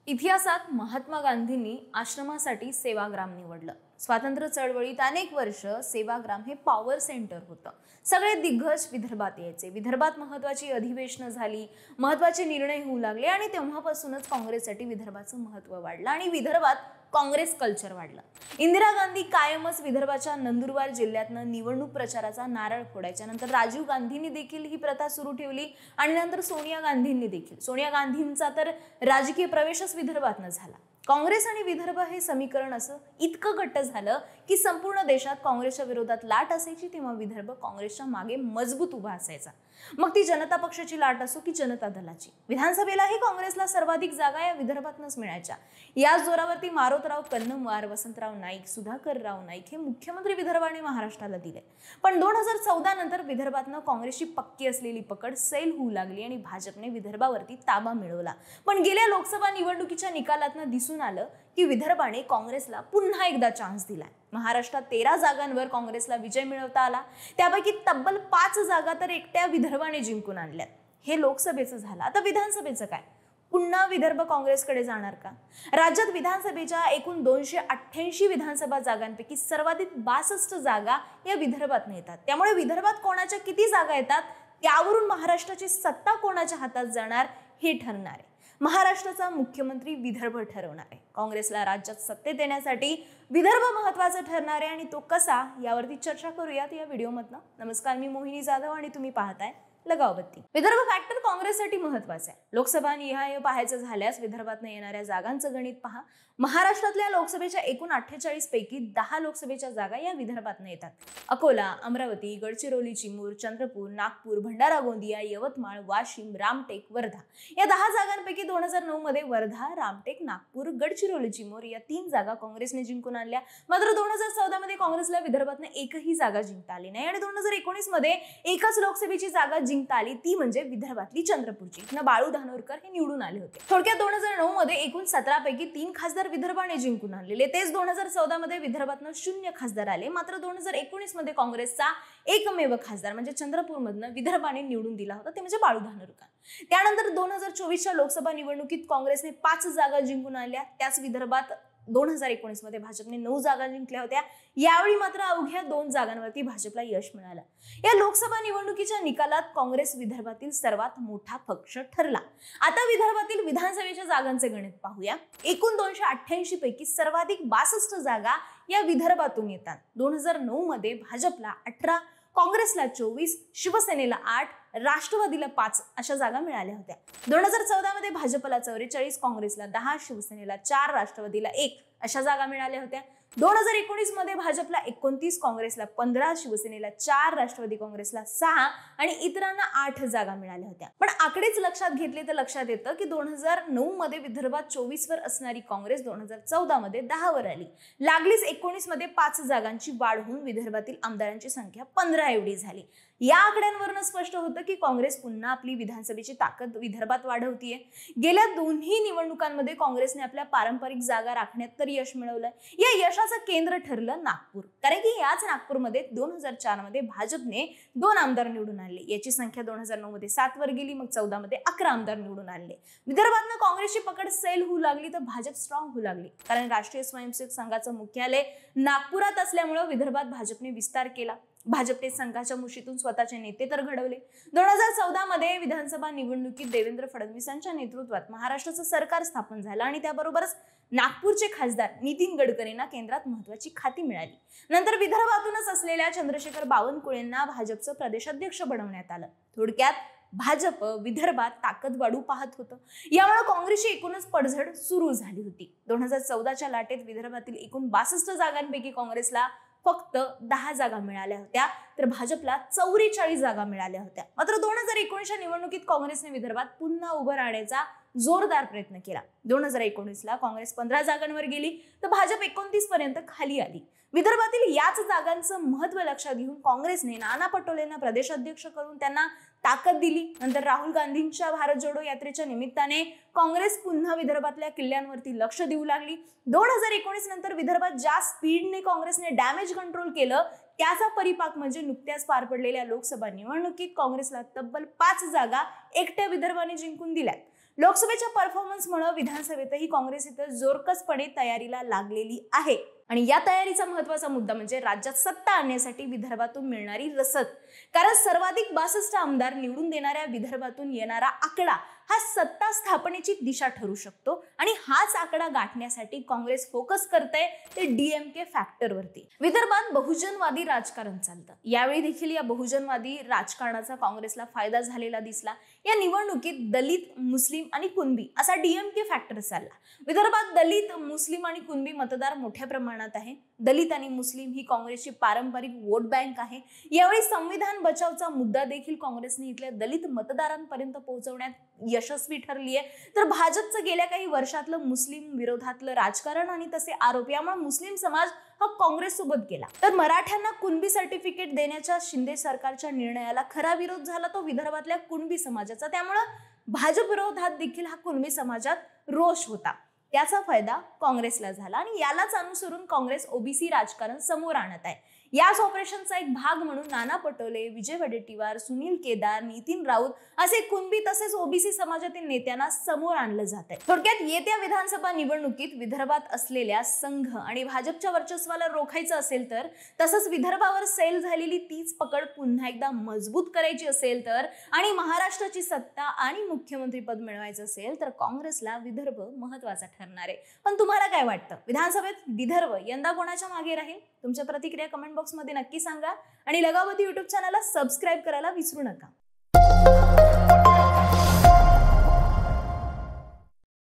इतिहासात महात्मा गांधींनी आश्रमासाठी सेवाग्राम निवडलं। स्वातंत्र्य चळवळीत अनेक वर्ष सेवाग्राम हे पॉवर सेंटर होतं। सगळे दिग्गज विदर्भात यायचे। विदर्भात महत्त्वाची अधिवेशनं झाली, महत्त्वाचे निर्णय होऊ लागले आणि तेव्हापासूनच काँग्रेससाठी विदर्भाचं महत्त्व वाढलं आणि विदर्भात काँग्रेस कल्चर वाढलं। इंदिरा गांधी कायमच विदर्भाच्या नंदुरबार जिल्ह्यातनं निवडणूक प्रचाराचा नारळ फोडायच्या। नंतर राजीव गांधींनी देखील ही प्रथा सुरू ठेवली आणि नंतर सोनिया गांधींनी देखील। सोनिया गांधींचा तर राजकीय प्रवेशच विदर्भातनं झाला। काँग्रेस आणि विदर्भ हे समीकरण असं इतकं घट्ट झालं की संपूर्ण देशात काँग्रेसच्या विरोधात लाट असायची तेव्हा विदर्भ काँग्रेसच्या मागे मजबूत उभा असायचा। मग ती जनता पक्षाची लाट असो की जनता दलाची। विधानसभेलाही काँग्रेसला सर्वाधिक जागा या विदर्भातनच मिळायच्या। या जोरावरती मारोतराव कन्नमवार, वसंतराव नाईक, सुधाकरराव नाईक हे मुख्यमंत्री विदर्भाने महाराष्ट्राला दिले। पण 2014 नंतर विदर्भातनं काँग्रेसची पक्की असलेली पकड सैल होऊ लागली आणि भाजपने विदर्भावरती ताबा मिळवला। पण गेल्या लोकसभा निवडणुकीच्या निकालातनं दिसून आलं की विदर्भाने काँग्रेसला पुन्हा एकदा चान्स दिलाय। महाराष्ट्रात 13 जागांवर काँग्रेसला विजय मिळवता आला, त्यापैकी तब्बल 5 जागा तर एकट्या विदर्भाने जिंकून आणल्यात। हे लोकसभेचं झालं। आता विधानसभेचं काय? पुन्हा विदर्भ काँग्रेसकडे जाणार का? राज्यात विधानसभेच्या एकूण 288 विधानसभा जागांपैकी सर्वाधिक 62 जागा या विदर्भात येतात। त्यामुळे विदर्भात कोणाच्या किती जागा येतात त्यावरून महाराष्ट्राची सत्ता कोणाच्या हातात जाणार हे ठरणार आहे। महाराष्ट्राचा मुख्यमंत्री विदर्भ ठरवणार आहे। काँग्रेसला राज्यात सत्तेत येण्यासाठी विदर्भ महत्त्वाचा ठरणार आहे आणि तो कसा यावरती चर्चा करूयात या व्हिडिओमधनं। नमस्कार, मी मोहिनी जाधव आणि तुम्ही पाहताय लगावबत्ती। विदर्भ फॅक्टर काँग्रेससाठी महत्त्वाचा आहे। लोकसभा निहाय पाहायचं झाल्यास विदर्भातनं येणाऱ्या जागांचं गणित पहा। महाराष्ट्रातल्या लोकसभेच्या एकूण 48 पैकी 10 लोकसभेच्या जागा या विदर्भातनं येतात। अकोला, अमरावती, गडचिरोली, चिमूर, चंद्रपूर, नागपूर, भंडारा, गोंदिया, यवतमाळ, वाशिम, रामटेक, वर्धा या 10 जागांपैकी 2009 मध्ये वर्धा, रामटेक, नागपूर, गडचिरोली, चिमूर या 3 जागा काँग्रेसने जिंकून आणल्या। मात्र 2014 मध्ये काँग्रेसला विदर्भातनं एकही जागा जिंकता आली नाही आणि 2019 मध्ये एकच लोकसभेची जागा जिंकता आली, ती म्हणजे विदर्भातली चंद्रपूरची। इथनं बाळू धानोरकर हे निवडून आले होते। थोडक्यात 2009 मध्ये एकूण 17 पैकी 3 खासदार विदर्भाने जिंकून आणलेले। तेच 2014 मध्ये विदर्भातनं 0 खासदार आले। मात्र 2019 मध्ये काँग्रेसचा एकमेव खासदार म्हणजे चंद्रपूरमधनं विदर्भाने निवडून दिला होता, ते म्हणजे बाळू धानोरकर। त्यानंतर 2024च्या लोकसभा निवडणुकीत काँग्रेसने 5 जागा जिंकून आणल्या। त्याच विदर्भात 2019 मध्ये भाजपने 9 जागा जिंकल्या होत्या। यावेळी मात्र अवघ्या 2 जागांवरती भाजपला यश मिळालं। या लोकसभा निवडणुकीच्या निकालात काँग्रेस विदर्भातील सर्वात मोठा पक्ष ठरला। आता विदर्भातील विधानसभेच्या जागांचे गणित पाहूया। एकूण 288 पैकी सर्वाधिक 62 जागा या विदर्भातून येतात। 2009 मध्ये भाजपला 18, काँग्रेसला 24, शिवसेनेला 8, राष्ट्रवादीला 5 अशा जागा मिळाल्या होत्या। 2014 मध्ये भाजपला 44, काँग्रेसला 10, शिवसेनेला 4, राष्ट्रवादीला 1 अशा जागा मिळाल्या होत्या। 2019 मध्ये भाजपला 29, काँग्रेसला 15, शिवसेनेला 4, राष्ट्रवादी काँग्रेसला 6 आणि इतरांना 8 जागा मिळाल्या होत्या। पण आकडेच लक्षात घेतले तर लक्षात येतं की 2009 मध्ये विदर्भात 24 वर असणारी काँग्रेस 2014 मध्ये 10 वर आली। लागलीच 19 मध्ये 5 जागांची वाढ होऊन विदर्भातील आमदारांची संख्या 15 एवढी झाली। या आकड्यांवरून स्पष्ट होतं की काँग्रेस पुन्हा आपली विधानसभेची ताकद विदर्भात वाढवतीये। गेल्या दोन्ही निवडणुकांमध्ये काँग्रेसने आपल्या पारंपरिक जागा राखण्यात तर यश मिळवलंय। या यशाचं केंद्र ठरलं नागपूर, कारण की याच नागपूरमध्ये 2004 मध्ये भाजपने 2 आमदार निवडून आणले। याची संख्या 2009 मध्ये 7 वर गेली, मग 14 मध्ये 11 आमदार निवडून आणले। विदर्भातनं काँग्रेसची पकड सैल होऊ लागली तर भाजप स्ट्रॉंग होऊ लागली, कारण राष्ट्रीय स्वयंसेवक संघाचं मुख्यालय नागपुरात असल्यामुळे विदर्भात भाजपने विस्तार केला। भाजपने संघाच्या मुशीतून स्वतःचे नेते तर घडवले। 2014 मध्ये विधानसभा निवडणुकीत देवेंद्र फडणवीसांच्या नेतृत्वात महाराष्ट्राचं सरकार स्थापन झालं आणि त्याबरोबरच नागपूरचे खासदार नितीन गडकरींना केंद्रात महत्त्वाची खाती मिळाली। नंतर विदर्भातूनच असलेल्या चंद्रशेखर बावनकुळेंना भाजपचं प्रदेशाध्यक्ष बनवण्यात आलं। थोडक्यात भाजप विदर्भात ताकद वाढू पाहत होतं। यामुळे काँग्रेसची एकूणच पडझड सुरू झाली होती। 2014च्या लाटेत विदर्भातील एकूण 62 जागांपैकी काँग्रेसला फक्त 10 जागा मिळाल्या होत्या, तर भाजपला 44 जागा मिळाल्या होत्या। मात्र 2019च्या निवडणुकीत काँग्रेसने विदर्भात पुन्हा उभं राहण्याचा जोरदार प्रयत्न केला। 2019ला काँग्रेस 15 जागांवर गेली तर भाजप 29 पर्यंत खाली आली। विदर्भातील याच जागांचं महत्त्व लक्षात घेऊन काँग्रेसने नाना पटोलेंना प्रदेशाध्यक्ष करून त्यांना ताकद दिली। नंतर राहुल गांधींच्या भारत जोडो यात्रेच्या निमित्ताने काँग्रेस पुन्हा विदर्भातल्या किल्ल्यांवरती लक्ष देऊ लागली। 2019 नंतर विदर्भात ज्या स्पीडने काँग्रेसने डॅमेज कंट्रोल केलं त्याचा परिपाक म्हणजे नुकत्याच पार पडलेल्या लोकसभा निवडणुकीत काँग्रेसला तब्बल 5 जागा एकट्या विदर्भाने जिंकून दिल्यात। लोकसभेच्या परफॉर्मन्समुळे विधानसभेतही काँग्रेस इथं जोरकसपणे तयारीला लागलेली आहे आणि या तयारीचा महत्त्वाचा मुद्दा म्हणजे राज्यात सत्ता आणण्यासाठी विदर्भातून मिळणारी रसद. कारण सर्वाधिक 62 आमदार निवडून देणाऱ्या विदर्भातून येणारा आकडा हा सत्ता स्थापनेची दिशा ठरू शकतो आणि हाच आकडा गाठण्यासाठी काँग्रेस फोकस करते ते डीएमके फॅक्टरवरती. विदर्भात बहुजनवादी राजकारण चालतं. यावेळी देखील या बहुजनवादी राजकारणाचा काँग्रेसला फायदा झालेला दिसला. या निवडणुकीत दलित, मुस्लिम आणि कुणबी असा डीएमके फॅक्टर चालला. विदर्भात दलित, मुस्लिम आणि कुणबी मतदार मोठ्या प्रमाणात आहे. दलित आणि मुस्लिम ही काँग्रेसची पारंपरिक वोट बँक आहे. यावेळी संविधान बचावचा मुद्दा देखील काँग्रेसने इथल्या दलित मतदारांपर्यंत पोहोचवण्यात यशस्वी ठरली आहे. तर भाजपचं गेल्या काही वर्षातलं मुस्लिम विरोधातलं राजकारण आणि तसे आरोप यामुळे मुस्लिम समाज हा काँग्रेस सोबत गेला. तर मराठ्यांना कुणबी सर्टिफिकेट देण्याच्या शिंदे सरकारच्या निर्णयाला खरा विरोध झाला तो विदर्भातल्या कुणबी समाजाचा. त्यामुळे भाजप विरोधात देखील हा कुणबी समाजात रोष होता. त्याचा फायदा काँग्रेसला झाला आणि यालाच अनुसरून काँग्रेस ओबीसी राजकारण समोर आणत आहे. याच ऑपरेशनचा एक भाग म्हणून नाना पटोले, विजय वडेट्टीवार, सुनील केदार, नितीन राऊत असे कुणबी तसेच ओबीसी समाजातील नेत्यांना समोर आणलं जात आहे. थोडक्यात येत्या विधानसभा निवडणुकीत विदर्भात असलेल्या संघ आणि भाजपच्या वर्चस्वाला रोखायचं असेल तर, तसंच विदर्भावर सैल झालेली तीच पकड पुन्हा एकदा मजबूत करायची असेल तर आणि महाराष्ट्राची सत्ता आणि मुख्यमंत्री पद मिळवायचं असेल तर काँग्रेसला विदर्भ महत्त्वाचा ठरणार आहे. पण तुम्हाला काय वाटतं, विधानसभेत विदर्भ यंदा कोणाच्या मागे राहील? तुमच्या प्रतिक्रिया कमेंट बॉक्समध्ये नक्की सांगा आणि लगावती YouTube चॅनलला सबस्क्राईब करायला विसरू नका.